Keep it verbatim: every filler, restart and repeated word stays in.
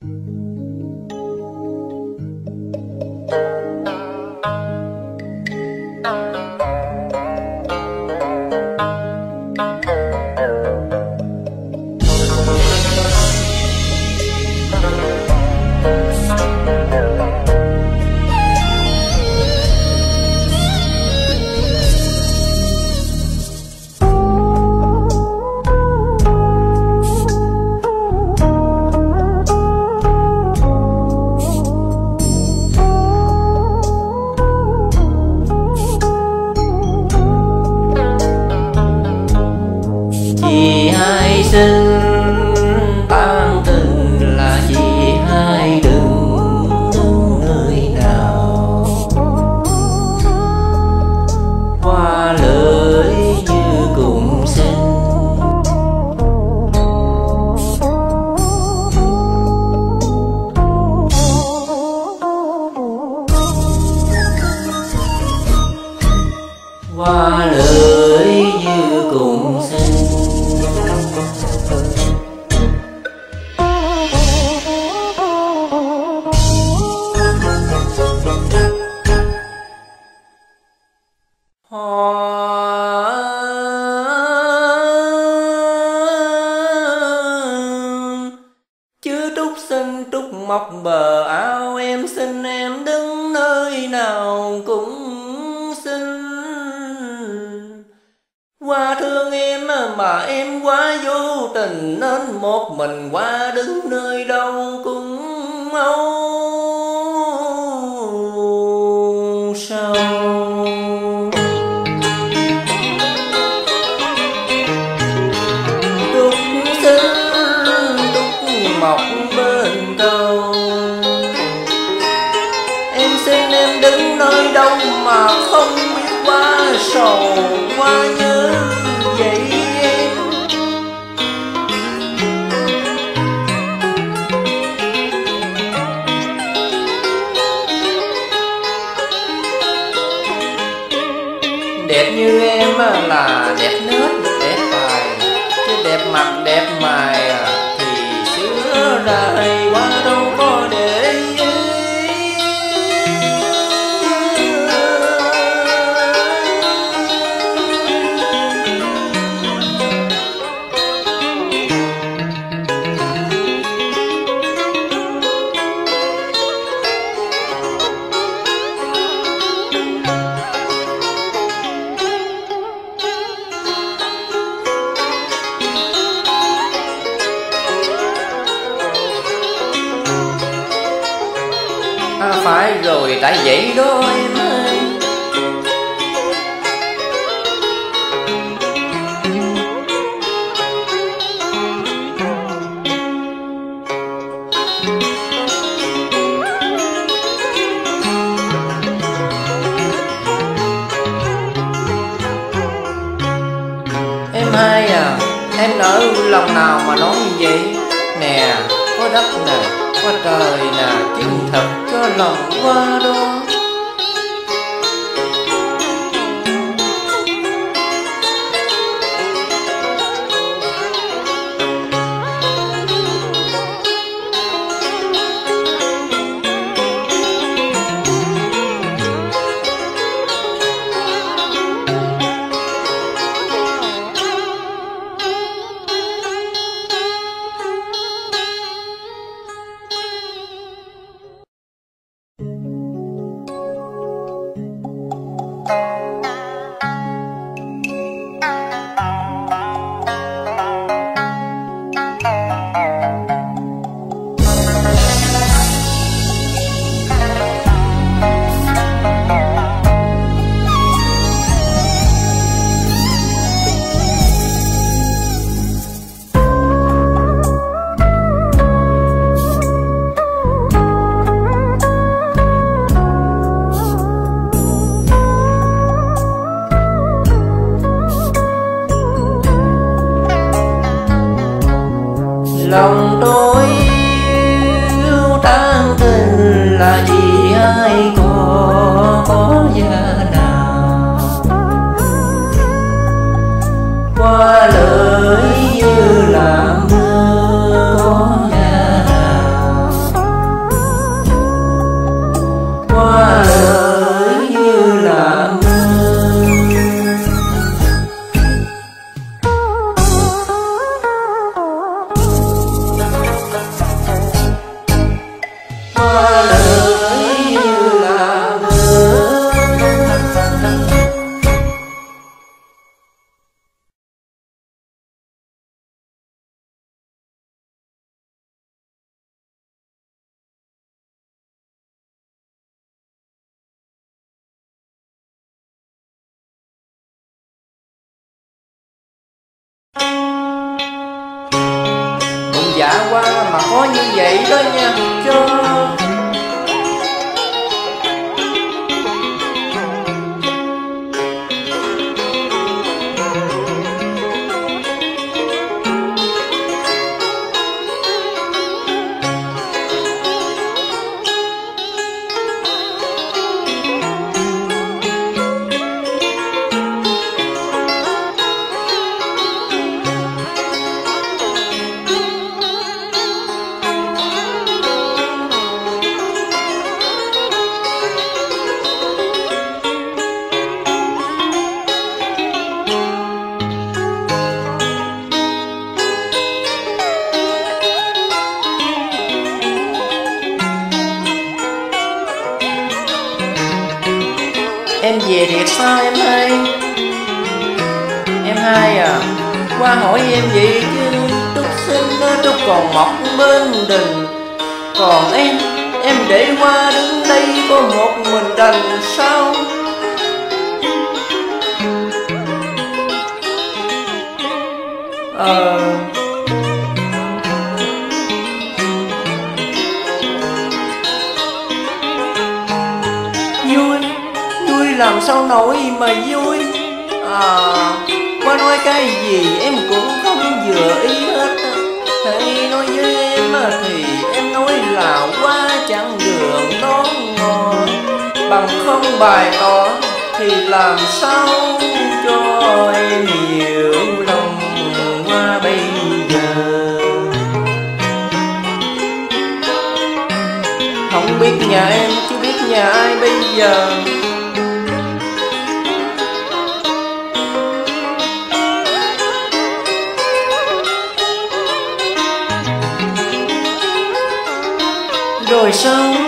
Chị hai sinh tan tình là chị hai đừng đứng nơi nào, qua lời như cùng sinh. Qua lời như cùng sinh. Chứ trúc xinh trúc mọc bờ áo, em xin em đứng nơi nào cũng xin. Qua thương em mà em quá vô tình, nên một mình qua đứng nơi đâu cũng âu sầu. Trúc xinh trúc mọc bên cầu, em xin em đứng nơi đâu mà không biết quá sầu quá nhớ vậy em. Đẹp như em là đẹp nết đẹp tài, chứ đẹp mặt đẹp mày thì xưa nay qua đâu có để ý. À, phải rồi, tại vậy đó em ơi. Em hai à, em nỡ lòng nào mà nói như vậy. Nè, có đất nè, có trời nè, chân thật cho lòng qua đó. dạ qua mà có như vậy đó nha cho. Em về thiệt sao em hai? Em hai à, qua hỏi em vậy chứ Trúc xinh nó Trúc còn mọc bên đình. Còn em, em để qua đứng đây có một mình đành sao? Ờ Vui, vui làm sao nổi mà vui. À, qua nói cái gì em cũng không vừa ý hết. Hãy nói với em thì em nói là qua chặng đường đón ngồi, bằng không bày tỏ thì làm sao cho em hiểu lòng qua bây giờ. Không biết nhà em chứ biết nhà ai bây giờ. Rồi sao